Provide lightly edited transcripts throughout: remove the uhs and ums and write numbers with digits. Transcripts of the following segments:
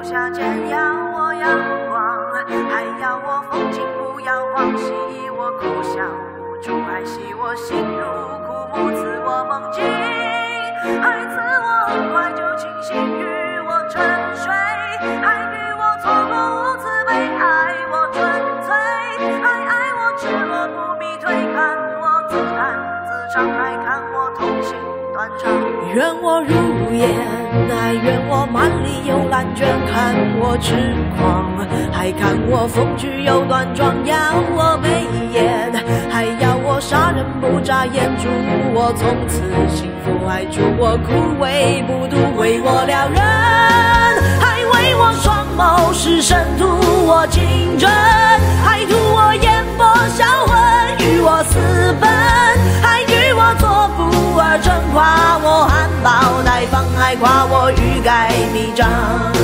留下煎要我阳光，还要我风景不要荒兮，我苦笑无助，还系我心如枯木，赐我梦境，还赐我很快就清醒，与我沉睡，还与我错过无慈悲，爱我纯粹，还爱我赤裸不必退，看我自弹自唱，还看我痛心断肠。 愿我如烟，还愿我满里有烂卷，看我痴狂，还看我风趣又端庄，要我眉眼，还要我杀人不眨眼，祝我从此幸福，还祝我枯萎不渡，为我撩人，还为我双眸是神，图我情真，还图我眼波销魂，与我私奔，还与我作福而争，夸我含苞待放，还夸我欲盖弥彰。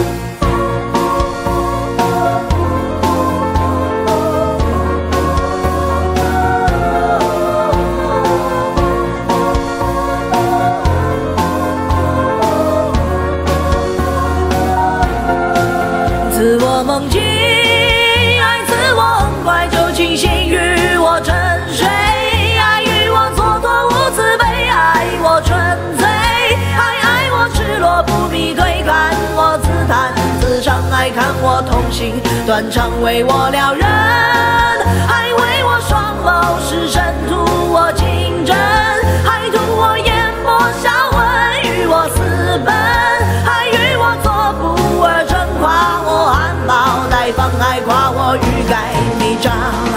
赐我梦境，还赐我很快就清醒，与我沉睡，还与我蹉跎无慈悲，爱我纯粹，还爱我赤裸不必退，看我自弹自唱，还看我痛心断肠，为我撩人，还为我双眸是神，图我情真，还图我眼波销魂，与我私奔，还与我作福而争，夸我含苞待放，还夸我欲盖弥彰。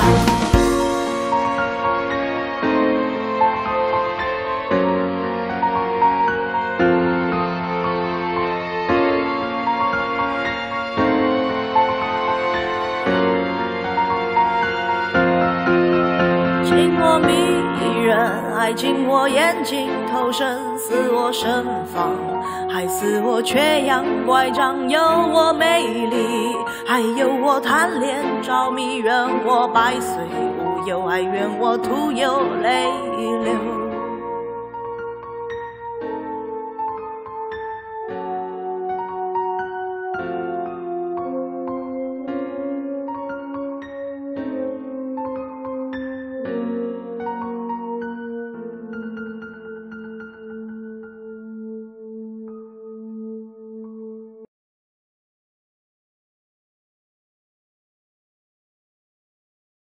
情我迷人，还情我眼睛投身，似我身房，还似我缺氧乖张，有我美丽，还有我贪恋着迷，愿我百岁无忧，还愿我徒有泪流。